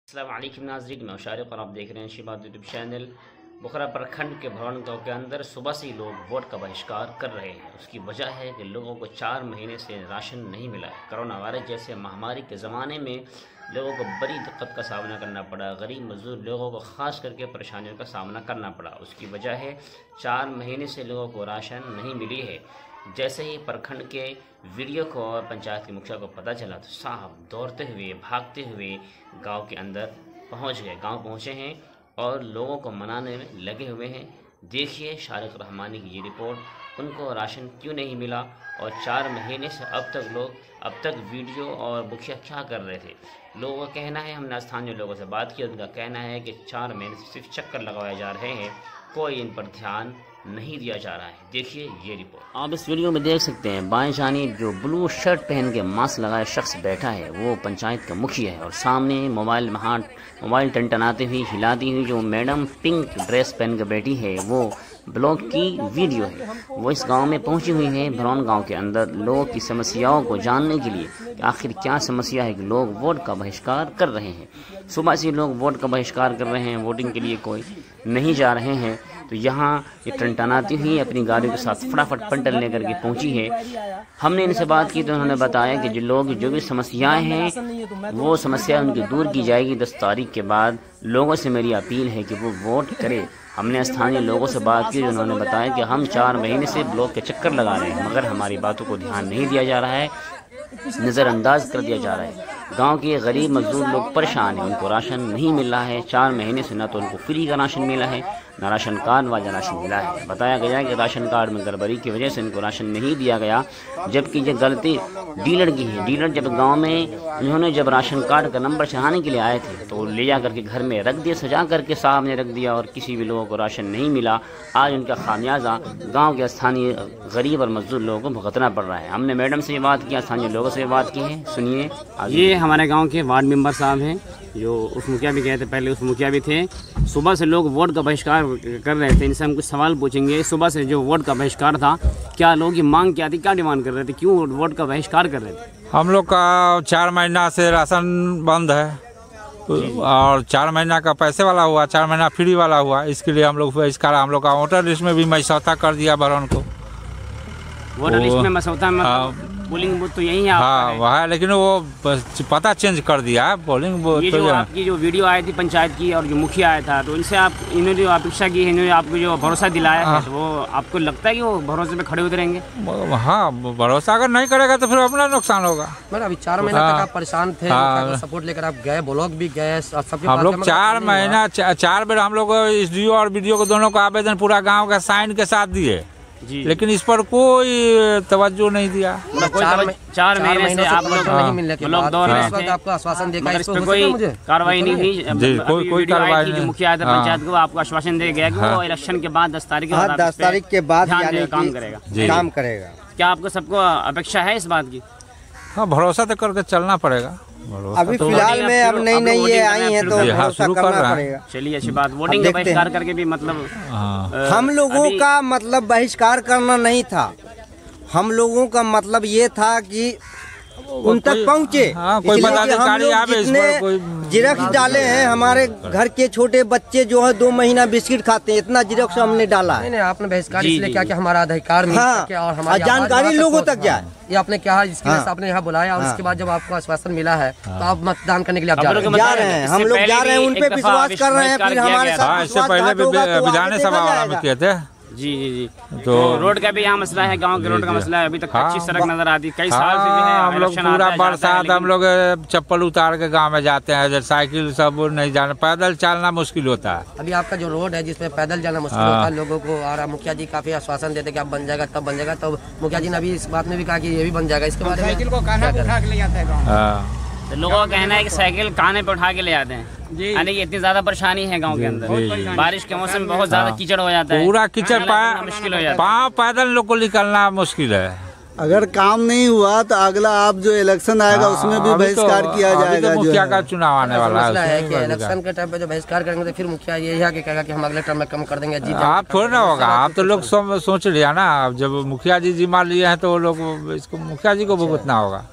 अस्सलाम वालेकुम नाज़रीन, मैं शारिक और आप देख रहे हैं शिबाद यूट्यूब चैनल। बुखरा प्रखंड के भरौन गाँव के अंदर सुबह से ही लोग वोट का बहिष्कार कर रहे हैं। उसकी वजह है कि लोगों को 4 महीने से राशन नहीं मिला है। कोरोना वायरस जैसे महामारी के ज़माने में लोगों को बड़ी दिक्कत का सामना करना पड़ा। गरीब मजदूर लोगों को ख़ास करके परेशानियों का सामना करना पड़ा। उसकी वजह है 4 महीने से लोगों को राशन नहीं मिली है। जैसे ही प्रखंड के वीडियो को और पंचायत के मुखिया को पता चला तो साहब दौड़ते हुए भागते हुए गांव के अंदर पहुंच गए। गांव पहुंचे हैं और लोगों को मनाने में लगे हुए हैं। देखिए शारिक रहमानी की ये रिपोर्ट, उनको राशन क्यों नहीं मिला और 4 महीने से अब तक वीडियो और मुखिया क्या कर रहे थे। लोगों का कहना है, हमने स्थानीय लोगों से बात की, उनका कहना है कि 4 महीने से सिर्फ चक्कर लगवाए जा रहे हैं, कोई इन पर ध्यान नहीं दिया जा रहा है। देखिए ये रिपोर्ट। आप इस वीडियो में देख सकते हैं बाएं जानिब जो ब्लू शर्ट पहन के मास्क लगाए शख्स बैठा है वो पंचायत का मुखिया है और सामने मोबाइल टनटनाते हुए हिलाती हुई जो मैडम पिंक ड्रेस पहन के बैठी है वो ब्लॉग की वीडियो है। वो इस गांव में पहुंची हुई है भरौन गांव के अंदर लोगों की समस्याओं को जानने के लिए कि आखिर क्या समस्या है कि लोग वोट का बहिष्कार कर रहे हैं। सुबह से लोग वोट का बहिष्कार कर रहे हैं, वोटिंग के लिए कोई नहीं जा रहे हैं। तो यहाँ ये टनटनाती हुई अपनी गाड़ी के साथ फटाफट पंटल लेकर के पहुंची है। हमने इनसे बात की तो उन्होंने बताया कि जो भी समस्याएं हैं वो समस्या उनकी दूर की जाएगी। 10 तारीख के बाद लोगों से मेरी अपील है कि वो वोट करें। हमने स्थानीय लोगों से बात की, उन्होंने बताया कि हम 4 महीने से ब्लॉक के चक्कर लगा रहे हैं मगर हमारी बातों को ध्यान नहीं दिया जा रहा है, नज़रअंदाज कर दिया जा रहा है। गांव के गरीब मजदूर लोग परेशान हैं, उनको राशन नहीं मिल रहा है। 4 महीने से न तो उनको फ्री का राशन मिला है न राशन कार्ड वाला राशन मिला है। बताया गया कि राशन कार्ड में गड़बड़ी की वजह से इनको राशन नहीं दिया गया, जबकि ये गलती डीलर की है। डीलर जब गांव में उन्होंने जब राशन कार्ड का नंबर चढ़ाने के लिए आए थे तो ले जा करके घर में रख दिया, सजा करके साहब ने रख दिया और किसी भी लोगों को राशन नहीं मिला। आज उनका खामियाजा गाँव के स्थानीय गरीब और मजदूर लोगों को भुगतना पड़ रहा है। हमने मैडम से बात किया, स्थानीय लोगों से बात की है, सुनिए। ये हमारे गांव के वार्ड मेंबर साहब हैं, जो उस मुखिया भी गए थे, पहले उस मुखिया भी थे। सुबह से लोग वोट का बहिष्कार कर रहे थे। इनसे हम कुछ सवाल पूछेंगे। सुबह से जो वोट का बहिष्कार था, क्या लोगों की मांग क्या थी, क्या डिमांड कर रहे थे, क्यों वोट का बहिष्कार कर रहे थे? हम लोग का 4 महीना से राशन बंद है और 4 महीना का पैसे वाला हुआ, 4 महीना फ्री वाला हुआ। इसके लिए हम लोग बहिष्कार, हम लोग का वोटर लिस्ट में भी मसौदा कर दिया भरौन को। वोटर लिस्ट में मसौदा में पोलिंग बूथ तो यही है। हाँ वह है, लेकिन वो पता चेंज कर दिया है पोलिंग बूथ। ये जो आपकी जो वीडियो आई थी पंचायत की और जो मुखिया आया था तो इनसे इन्होंने जो अपेक्षा की है, इन्होंने आपको जो भरोसा दिलाया है तो वो आपको लगता है कि वो भरोसे पे खड़े उतरेंगे? हाँ, भरोसा अगर नहीं करेगा तो फिर अपना नुकसान होगा। मतलब अभी 4 महीना तक आप परेशान थे, सपोर्ट लेकर आप गए, ब्लॉक भी गए, हम लोग 4 महीना 4 बार हम लोग इस वीडियो और वीडियो को दोनों का आवेदन पूरा गाँव का साइन के साथ दिए, लेकिन इस पर कोई तवज्जो नहीं दिया। 4 महीने से आप लोग नहीं मिलने के बाद आपको आश्वासन देगा, इस पर कोई कार्रवाई नहीं हुई। कोई कार्रवाई नहीं। जो मुखिया था पंचायत को आपको आश्वासन दे गया कि वो इलेक्शन के बाद 10 तारीख के बाद काम करेगा। क्या आपको सबको अपेक्षा है इस बात की? हाँ, भरोसा तो करके चलना पड़ेगा। अभी फिलहाल में अब नई ये आई है तो भरोसा करना पड़ेगा। चलिए अच्छी बात। वोटिंग का बहिष्कार करके भी मतलब हम लोगों का मतलब बहिष्कार करना नहीं था, हम लोगों का मतलब ये था कि उन तक पहुँचे। कोई पदाधिकारी आवे, जिरक्स डाले हैं, हमारे घर के छोटे बच्चे जो है 2 महीना बिस्किट खाते हैं, इतना जिरक्स हमने डाला है। नहीं, आपने बहिष्कार इसलिए क्या कि हमारा अधिकार मिल सके और हमारी जानकारी लोगों तक जाए, ये आपने क्या इसके लिए आपने यहाँ बुलाया और उसके बाद जब आपको आश्वासन मिला है तो आप मतदान करने के लिए आप जा रहे हैं। हम लोग जा रहे हैं, उन पे विश्वास कर रहे हैं, फिर हमारे साथ इससे पहले विधानसभा में किए थे। जी तो रोड का भी यहाँ मसला है, गांव के रोड का मसला है। अभी तक अच्छी सड़क नजर आती है, कई साल से जो है हम लोग पूरा बरसात हम लोग चप्पल उतार के गांव में जाते हैं, साइकिल सब नहीं जाना, पैदल चलना मुश्किल होता है। अभी आपका जो रोड है जिसमें पैदल जाना मुश्किल होता है लोगों को, और मुखिया जी काफी आश्वासन देते कि आप बन जाएगा तब बन जाएगा, तब मुखिया जी ने अभी इस बात में भी कहा कि ये भी बन जाएगा। इसके बारे में लोगों का कहना है कि साइकिल काने पे उठा के ले आते हैं, यानी कि इतनी ज्यादा परेशानी है गांव के अंदर। बारिश के मौसम में बहुत ज्यादा कीचड़ हो जाता है, पूरा कीचड़ मुश्किल हो जाता है, पाँव पैदल लोग को निकलना मुश्किल है। अगर काम नहीं हुआ तो अगला आप जो इलेक्शन आएगा उसमें भी बहिष्कार किया जाएगा। मुखिया का चुनाव आने वाला है कि इलेक्शन के टाइम पे जो बहिष्कार करेंगे तो फिर मुखिया यही है कि कहेगा कि हम अगले टर्म में कम कर देंगे। जी आप थोड़ा ना होगा, आप तो लोग सोच लिया ना, जब मुखिया जी जिम्मा लिए हैं तो लोग इसको मुखिया जी को भुगतना होगा।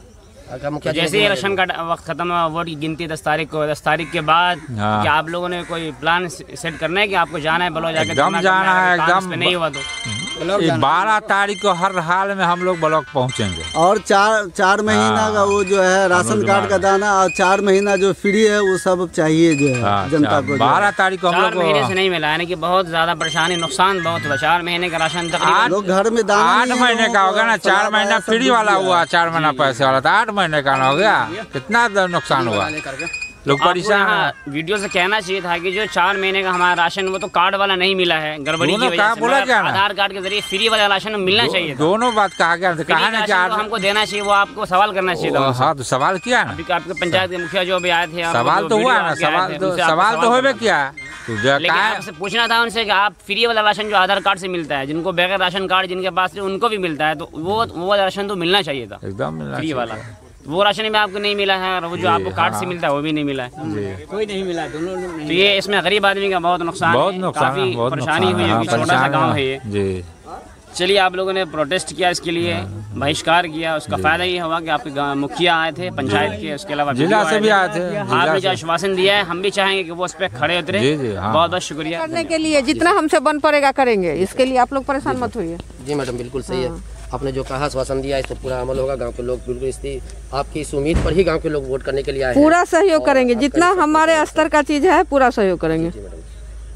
तो जैसे इलेक्शन का वक्त खत्म हुआ, वोट की गिनती 10 तारीख को, 10 तारीख के बाद क्या आप लोगों ने कोई प्लान सेट करना है कि आपको जाना है ब्लॉक जाके? एकदम जाना है, एकदम नहीं हुआ तो 12 तारीख को हर हाल में हम लोग ब्लॉक पहुंचेंगे। और चार महीना का वो जो है राशन कार्ड का दाना और 4 महीना जो फ्री है वो सब चाहिए जो है जनता को। 12 तारीख को हम लोग 4 महीने से नहीं मिला, यानी कि बहुत ज्यादा परेशानी, नुकसान बहुत हुआ। 4 महीने का राशन तकरीबन लोग घर में दाना 8 महीने का हो गया ना, 4 महीना फ्री वाला हुआ, 4 महीना पैसे वाला था, 8 महीने का हो गया, कितना नुकसान हुआ, लोग परेशान हैं। वीडियो से कहना चाहिए था कि जो 4 महीने का हमारा राशन वो तो कार्ड वाला नहीं मिला है, गड़बड़ी की वजह से। बोला क्या आधार कार्ड के जरिए फ्री वाला राशन मिलना चाहिए था। दोनों बात कहा गया, कहा ना कि हमको देना चाहिए, वो आपको सवाल करना चाहिए था। हाँ तो सवाल किया ना, आपके पंचायत के मुखिया जो भी आए थे, सवाल तो हुआ ना, सवाल तो होबे किया। लेकिन आपसे पूछना था उनसे कि आप फ्री वाला राशन जो आधार कार्ड से मिलता है, जिनको बगैर राशन कार्ड जिनके पास उनको भी मिलता है, तो वो राशन तो मिलना चाहिए था, एकदम फ्री वाला। वो राशन में आपको नहीं मिला है, और वो जो आपको कार्ड से मिलता है वो भी नहीं मिला है, कोई नहीं मिला, दोनों। तो ये इसमें गरीब आदमी का बहुत नुकसान है, काफी परेशानी हुई है। छोटा सा गाँव है ये। चलिए, आप लोगों ने प्रोटेस्ट किया, इसके लिए बहिष्कार किया, उसका फायदा ये हुआ कि आपके मुखिया आए थे पंचायत के, उसके अलावा जिला से भी आए थे। आपने जो आश्वासन दिया है, हम भी चाहेंगे कि वो उस पर खड़े उतरे। बहुत बहुत शुक्रिया। करने के लिए जितना हमसे बन पड़ेगा करेंगे, इसके लिए आप लोग परेशान मत होइए। जी मैडम, बिल्कुल सही है, आपने जो कहा आश्वासन दिया इस पर पूरा अमल होगा। गांव के लोग बिल्कुल आपकी इस उम्मीद पर ही गांव के लोग वोट करने के लिए आए हैं। पूरा सहयोग करेंगे, जितना हमारे स्तर का चीज है पूरा सहयोग करेंगे। जी मैडम,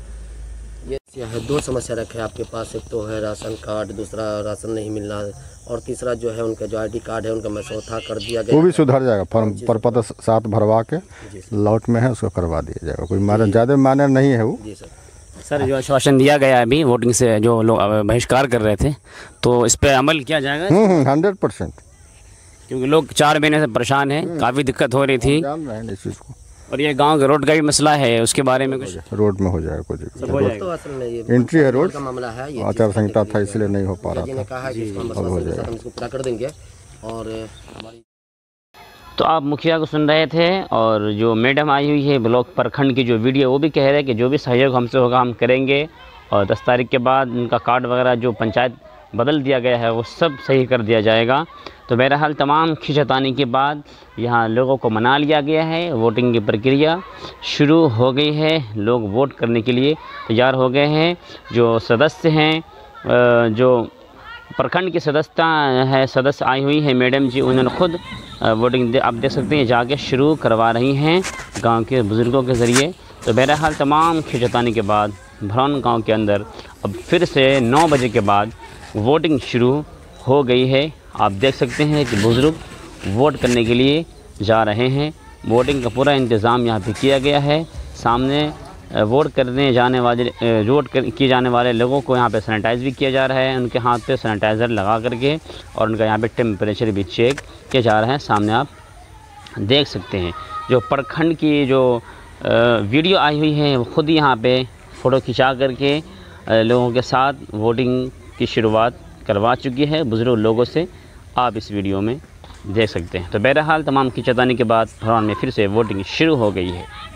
ये है 2 समस्या रखे आपके पास, एक तो है राशन कार्ड, दूसरा राशन नहीं मिलना, और तीसरा जो है उनका जो ID कार्ड है उनका मसौदा कर दिया गया, वो भी सुधर जाएगा। फॉर्म पर पद 7 भरवा के लॉट में है, उसको करवा दिया जाएगा। कोई माने ज़्यादा माने नहीं है वो। जी सर। सर, जो आश्वासन दिया गया है अभी वोटिंग से, जो लोग बहिष्कार कर रहे थे, तो इस पे अमल किया जाएगा? 100%, क्योंकि लोग 4 महीने से परेशान हैं, काफ़ी दिक्कत हो रही थी। जान रहे हैं इस चीज़ को। और ये गांव के रोड का भी मसला है, उसके बारे में कुछ? रोड में हो जाएगा कुछ, तो असल में ये एंट्री है रोड का मामला है, ये आचार संहिता था इसलिए नहीं हो पा रहा था। कहा है कि इसको हम इसको पूरा कर देंगे। और हमारी तो आप मुखिया को सुन रहे थे, और जो मैडम आई हुई है ब्लॉक प्रखंड की जो वीडियो, वो भी कह रहे हैं कि जो भी सहयोग हमसे होगा हम करेंगे, और 10 तारीख के बाद उनका कार्ड वगैरह जो पंचायत बदल दिया गया है वो सब सही कर दिया जाएगा। तो बहरहाल तमाम खिंचातानी के बाद यहाँ लोगों को मना लिया गया है, वोटिंग की प्रक्रिया शुरू हो गई है, लोग वोट करने के लिए तैयार हो गए हैं। जो सदस्य हैं, जो प्रखंड की सदस्य आई हुई है मैडम जी, उन्होंने खुद वोटिंग आप देख सकते हैं जाके शुरू करवा रही हैं गांव के बुज़ुर्गों के ज़रिए। तो बहरहाल तमाम खिंचातानी के बाद भरौन गांव के अंदर अब फिर से 9 बजे के बाद वोटिंग शुरू हो गई है। आप देख सकते हैं कि बुज़ुर्ग वोट करने के लिए जा रहे हैं। वोटिंग का पूरा इंतज़ाम यहाँ पे किया गया है। सामने वोट करने जाने वाले किए जाने वाले लोगों को यहाँ पे सैनिटाइज़ भी किया जा रहा है, उनके हाथ पे सैनिटाइज़र लगा करके, और उनका यहाँ पे टेम्परेचर भी चेक किया जा रहा है। सामने आप देख सकते हैं जो प्रखंड की जो वीडियो आई हुई है, वो खुद यहाँ पे फ़ोटो खिंचा करके लोगों के साथ वोटिंग की शुरुआत करवा चुकी है बुज़ुर्ग लोगों से, आप इस वीडियो में देख सकते हैं। तो बहरहाल तमाम खिंचातानी के बाद भरौन में फिर से वोटिंग शुरू हो गई है।